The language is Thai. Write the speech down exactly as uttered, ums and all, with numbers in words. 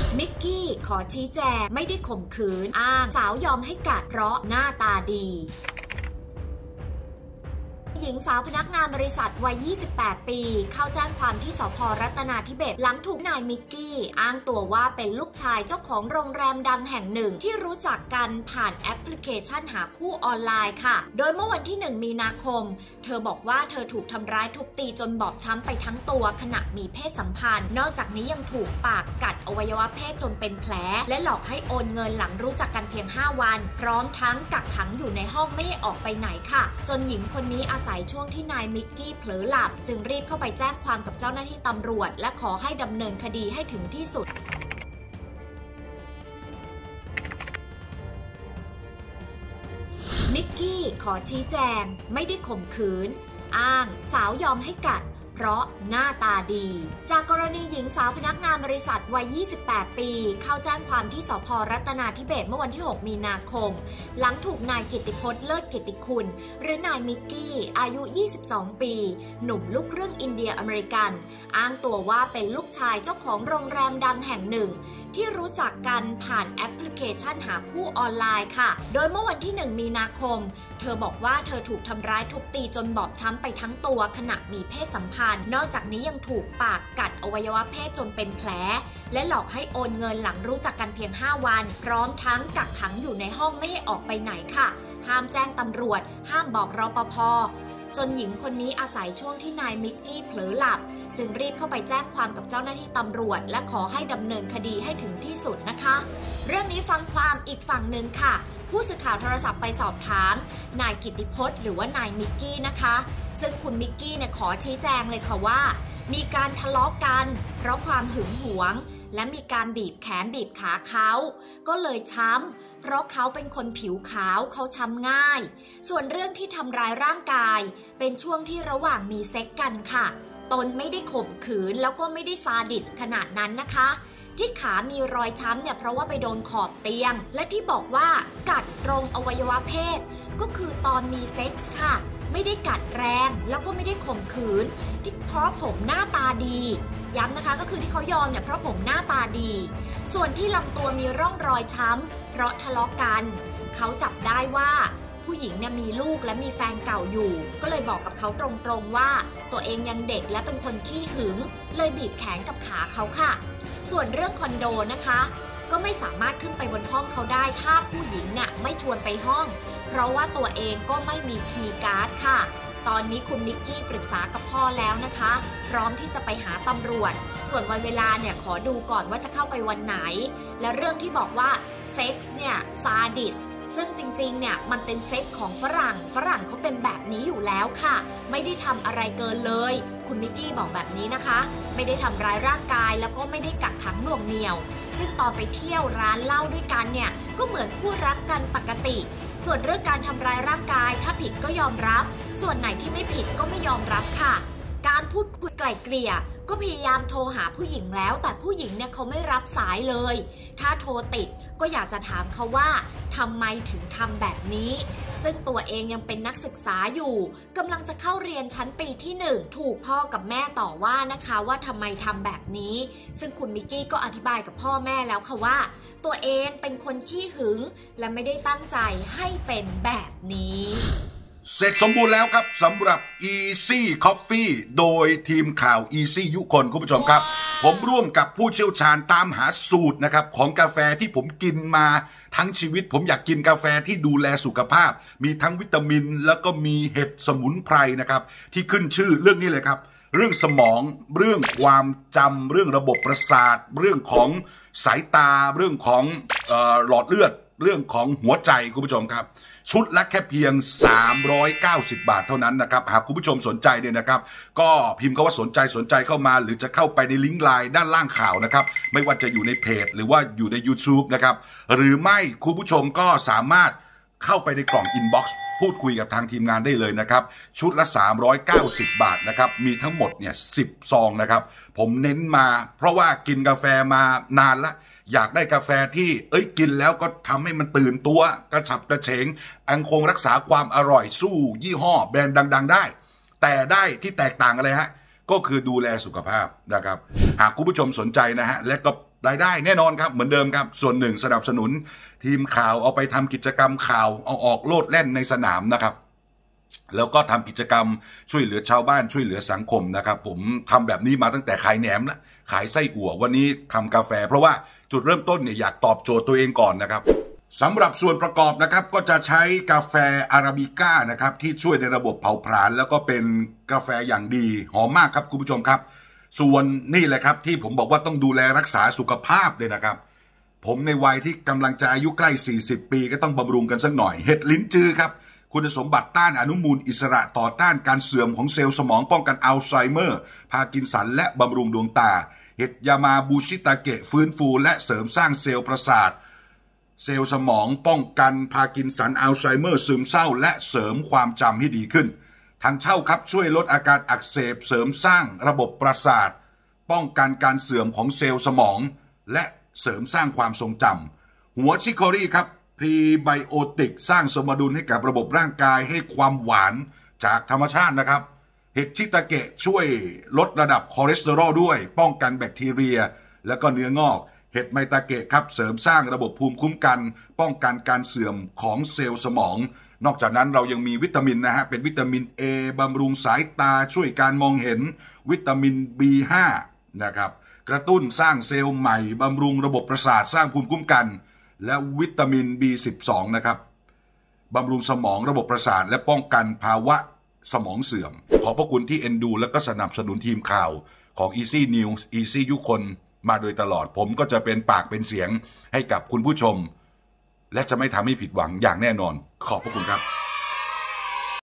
นิกกี้ขอชี้แจงไม่ได้ข่มขืนอ้างสาวยอมให้กัดเพราะหน้าตาดีหญิงสาวพนักงานบริษัทวัย ยี่สิบแปด ปีเข้าแจ้งความที่สภ.รัตนาธิเบศร์หลังถูกนายมิกกี้อ้างตัวว่าเป็นลูกชายเจ้าของโรงแรมดังแห่งหนึ่งที่รู้จักกันผ่านแอปพลิเคชันหาคู่ออนไลน์ค่ะโดยเมื่อวันที่หนึ่งมีนาคมเธอบอกว่าเธอถูกทำร้ายทุบตีจนบอบช้ำไปทั้งตัวขณะมีเพศสัมพันธ์นอกจากนี้ยังถูกปากกัดอวัยวะเพศจนเป็นแผลและหลอกให้โอนเงินหลังรู้จักกันเพียงห้าวันพร้อมทั้งกักขังอยู่ในห้องไม่ให้ออกไปไหนค่ะจนหญิงคนนี้อาศัยช่วงที่นายมิกกี้เผลอหลับจึงรีบเข้าไปแจ้งความกับเจ้าหน้าที่ตำรวจและขอให้ดำเนินคดีให้ถึงที่สุดนิกกี้ขอชี้แจงไม่ได้ข่มขืนอ้างสาวยอมให้กัดเพราะหน้าตาดีจากกรณีหญิงสาวพนักงานบริษัทวัย ยี่สิบแปด ปีเข้าแจ้งความที่สภ.รัตนาธิเบศร์เมื่อวันที่หกมีนาคมหลังถูกนายกิตติพจน์เลิศกิตติคุณหรือนายมิกกี้อายุ ยี่สิบสอง ปีหนุ่มลูกครึ่งอินเดียอเมริกันอ้างตัวว่าเป็นลูกชายเจ้าของโรงแรมดังแห่งหนึ่งที่รู้จักกันผ่านแอปพลิเคชันหาคู่ออนไลน์ค่ะโดยเมื่อวันที่หนึ่งมีนาคมเธอบอกว่าเธอถูกทำร้ายทุบตีจนบอบช้ำไปทั้งตัวขณะมีเพศสัมพันธ์นอกจากนี้ยังถูกปากกัดอวัยวะเพศจนเป็นแผลและหลอกให้โอนเงินหลังรู้จักกันเพียงห้าวันพร้อมทั้งกักขังอยู่ในห้องไม่ให้ออกไปไหนค่ะห้ามแจ้งตำรวจห้ามบอกรปภ.จนหญิงคนนี้อาศัยช่วงที่นายมิกกี้เผลอหลับจึงรีบเข้าไปแจ้งความกับเจ้าหน้าที่ตำรวจและขอให้ดำเนินคดีให้ถึงที่สุดนะคะเรื่องนี้ฟังความอีกฝั่งหนึ่งค่ะผู้สื่อข่าวโทรศัพท์ไปสอบถามนายกิตติพจน์หรือว่านายมิกกี้นะคะซึ่งคุณมิกกี้เนี่ยขอชี้แจงเลยค่ะว่ามีการทะเลาะกันเพราะความหึงหวงและมีการบีบแขนบีบขาเขาก็เลยช้ำเพราะเขาเป็นคนผิวขาวเขาช้ำง่ายส่วนเรื่องที่ทำร้ายร่างกายเป็นช่วงที่ระหว่างมีเซ็กกันค่ะตนไม่ได้ข่มขืนแล้วก็ไม่ได้ซาดิสขนาดนั้นนะคะที่ขามีรอยช้ำเนี่ยเพราะว่าไปโดนขอบเตียงและที่บอกว่ากัดตรงอวัยวะเพศก็คือตอนมีเซ็กส์ค่ะไม่ได้กัดแรงแล้วก็ไม่ได้ข่มขืนที่เพราะผมหน้าตาดีย้ำนะคะก็คือที่เขายอมเนี่ยเพราะผมหน้าตาดีส่วนที่ลำตัวมีร่องรอยช้ำเพราะทะเลาะกันเขาจับได้ว่าผู้หญิงเนี่ยมีลูกและมีแฟนเก่าอยู่ก็เลยบอกกับเขาตรงๆว่าตัวเองยังเด็กและเป็นคนขี้หึงเลยบีบแขนกับขาเขาค่ะส่วนเรื่องคอนโดนะคะก็ไม่สามารถขึ้นไปบนห้องเขาได้ถ้าผู้หญิงเนี่ยไม่ชวนไปห้องเพราะว่าตัวเองก็ไม่มีคีย์การ์ดค่ะตอนนี้คุณมิกกี้ปรึกษากับพ่อแล้วนะคะพร้อมที่จะไปหาตำรวจส่วนวันเวลาเนี่ยขอดูก่อนว่าจะเข้าไปวันไหนและเรื่องที่บอกว่าเซ็กส์เนี่ยซาดิสซึ่งจริงๆเนี่ยมันเป็นเซ็กของฝรั่งฝรั่งเขาเป็นแบบนี้อยู่แล้วค่ะไม่ได้ทำอะไรเกินเลยคุณมิกกี้บอกแบบนี้นะคะไม่ได้ทำร้ายร่างกายแล้วก็ไม่ได้กักขังหน่วงเหนี่ยวซึ่งตอนไปเที่ยวร้านเหล้าด้วยกันเนี่ยก็เหมือนคู่รักกันปกติส่วนเรื่องการทำร้ายร่างกายถ้าผิดก็ยอมรับส่วนไหนที่ไม่ผิดก็ไม่ยอมรับค่ะการพูดคุยไกล่เกลี่ยก็พยายามโทรหาผู้หญิงแล้วแต่ผู้หญิงเนี่ยเขาไม่รับสายเลยถ้าโทรติดก็อยากจะถามเขาว่าทำไมถึงทำแบบนี้ซึ่งตัวเองยังเป็นนักศึกษาอยู่กำลังจะเข้าเรียนชั้นปีที่หนึ่งถูกพ่อกับแม่ต่อว่านะคะว่าทำไมทำแบบนี้ซึ่งคุณมิกกี้ก็อธิบายกับพ่อแม่แล้วค่ะว่าตัวเองเป็นคนขี้หึงและไม่ได้ตั้งใจให้เป็นแบบนี้เสร็จสมบูรณ์แล้วครับสำหรับ Easy Coffee โดยทีมข่าว Easy ยุคนคุณผู้ชมครับผมร่วมกับผู้เชี่ยวชาญตามหาสูตรนะครับของกาแฟที่ผมกินมาทั้งชีวิตผมอยากกินกาแฟที่ดูแลสุขภาพมีทั้งวิตามินแล้วก็มีเห็ดสมุนไพรนะครับที่ขึ้นชื่อเรื่องนี้เลยครับเรื่องสมองเรื่องความจำเรื่องระบบประสาทเรื่องของสายตาเรื่องของเอ่อหลอดเลือดเรื่องของหัวใจคุณผู้ชมครับชุดละแค่เพียงสามร้อยเก้าสิบบาทเท่านั้นนะครับหากคุณผู้ชมสนใจเนี่ยนะครับก็พิมพ์คำว่าสนใจสนใจเข้ามาหรือจะเข้าไปในลิงก์ไลน์ด้านล่างข่าวนะครับไม่ว่าจะอยู่ในเพจหรือว่าอยู่ใน YouTube นะครับหรือไม่คุณผู้ชมก็สามารถเข้าไปในกล่องอินบ็อกซ์พูดคุยกับทางทีมงานได้เลยนะครับชุดละสามร้อยเก้าสิบบาทนะครับมีทั้งหมดเนี่ยสิบซองนะครับผมเน้นมาเพราะว่ากินกาแฟมานานละอยากได้กาแฟที่เอ้ยกินแล้วก็ทำให้มันตื่นตัวกระฉับกระเฉงอังคงรักษาความอร่อยสู้ยี่ห้อแบรนด์ดังๆได้แต่ได้ที่แตกต่างอะไรฮะก็คือดูแลสุขภาพนะครับหากคุณผู้ชมสนใจนะฮะและก็รายได้แน่นอนครับเหมือนเดิมครับส่วนหนึ่งสนับสนุนทีมข่าวเอาไปทำกิจกรรมข่าวเอาออกโลดแล่นในสนามนะครับแล้วก็ทำกิจกรรมช่วยเหลือชาวบ้านช่วยเหลือสังคมนะครับผมทำแบบนี้มาตั้งแต่ขายแหนมละขายไส้อั่ววันนี้ทำกาแฟเพราะว่าจุดเริ่มต้นเนี่ยอยากตอบโจทย์ตัวเองก่อนนะครับสำหรับส่วนประกอบนะครับก็จะใช้กาแฟอาราบิก้านะครับที่ช่วยในระบบเผาผลาญแล้วก็เป็นกาแฟอย่างดีหอมมากครับคุณผู้ชมครับส่วนนี่แหละครับที่ผมบอกว่าต้องดูแลรักษาสุขภาพเลยนะครับผมในวัยที่กำลังจะอายุใกล้สี่สิบปีก็ต้องบำรุงกันสักหน่อยเห็ดลิ้นจือครับคุณสมบัติต้านอนุมูลอิสระต่อต้านการเสื่อมของเซลล์สมองป้องกันอัลไซเมอร์พาร์กินสันและบำรุงดวงตาเห็ดยามาบูชิตาเกะฟื้นฟูและเสริมสร้างเซลล์ประสาทเซลล์สมองป้องกันพาร์กินสันอัลไซเมอร์ซึมเศร้าและเสริมความจำให้ดีขึ้นทางเช่าครับช่วยลดอาการอักเสบเสริมสร้างระบบประสาทป้องกันการเสื่อมของเซลล์สมองและเสริมสร้างความทรงจำหัวชิโครี่ครับพรีไบโอติกสร้างสมดุลให้กับระบบร่างกายให้ความหวานจากธรรมชาตินะครับเห็ดชิตาเกะช่วยลดระดับคอเลสเตอรอลด้วยป้องกันแบคทีเรียและก็เนื้องอกเห็ดไมตาเกะครับเสริมสร้างระบบภูมิคุ้มกันป้องกันการเสื่อมของเซลล์สมองนอกจากนั้นเรายังมีวิตามินนะฮะเป็นวิตามิน A บำรุงสายตาช่วยการมองเห็นวิตามิน บี ห้า นะครับกระตุ้นสร้างเซลล์ใหม่บำรุงระบบประสาทสร้างภูมิคุ้มกันและวิตามิน บี สิบสอง นะครับบำรุงสมองระบบประสาทและป้องกันภาวะสมองเสื่อมขอบพระคุณที่เอ็นดูและก็สนับสนุนทีมข่าวของ Easy News Easy ยุคนมาโดยตลอดผมก็จะเป็นปากเป็นเสียงให้กับคุณผู้ชมและจะไม่ทำให้ผิดหวังอย่างแน่นอนขอบพระคุณครับ